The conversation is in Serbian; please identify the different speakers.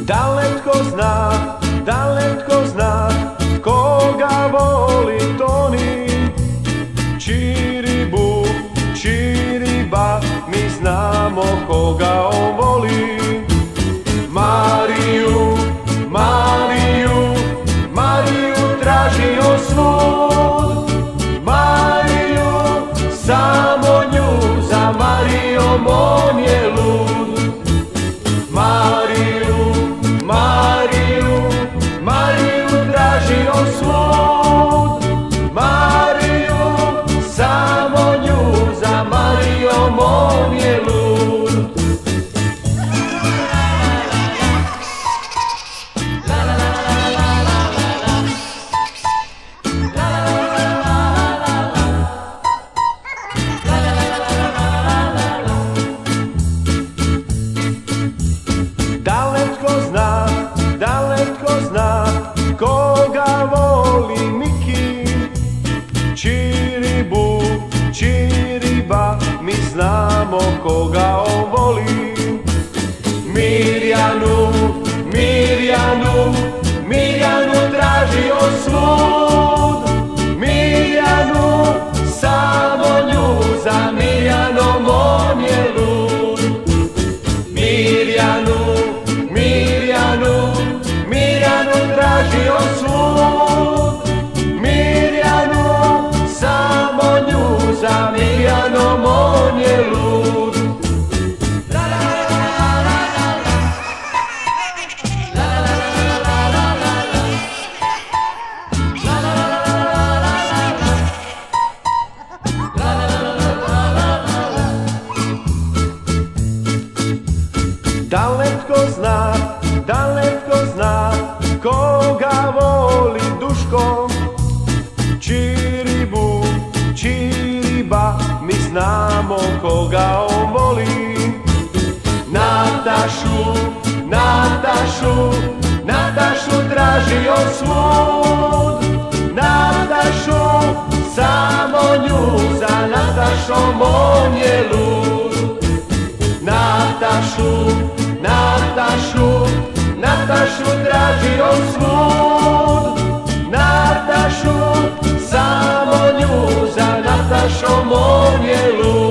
Speaker 1: Da li tko zna koga voli Toni? Čiribu, čiriba, mi znamo koga on voli. Mariju, Mariju, Mariju tražio svud. Mariju, samo nju za Marijom on je lud. Mariju, Mariju, Mariju tražio svud. Mariju, samo nju za Marijom on je lud. Da li tko zna koga voli Miki? Čiribu, čiriba, mi znamo koga on voli. Mirjanu, Mirjanu, Mirjanu tražio svud. Mirjanu, samo nju za Mirjanom on je lud. Mirjanu, Mirjanu, Mirjanu tražio svud. Mirjanu, samo nju za Mirjanom on je lud. Da li tko zna koga voli Duško? Čiribu, čiriba, mi znamo koga on voli. Natašu, Natašu, Natašu tražio svud. Natašu, samo nju za Natašom on je lud. Natašu, Natašu, Natašu tražio svud. Natašu, samo nju za Natašom on je lud.